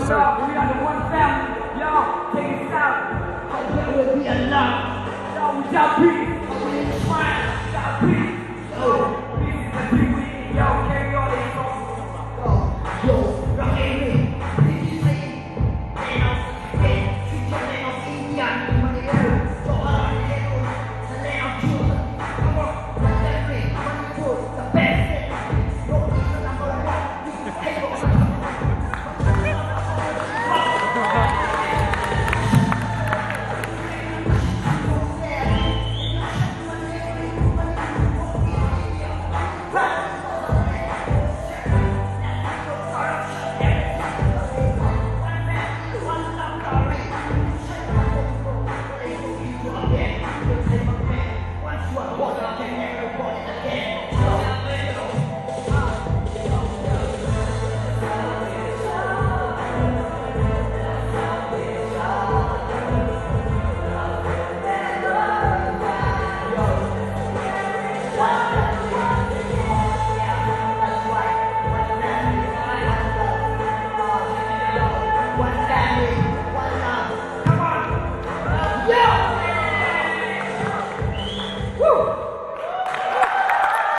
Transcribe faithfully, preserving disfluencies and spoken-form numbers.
sir. We are the one family. Y'all, take it out. Hope it will be a lot. Y'all, we shall be.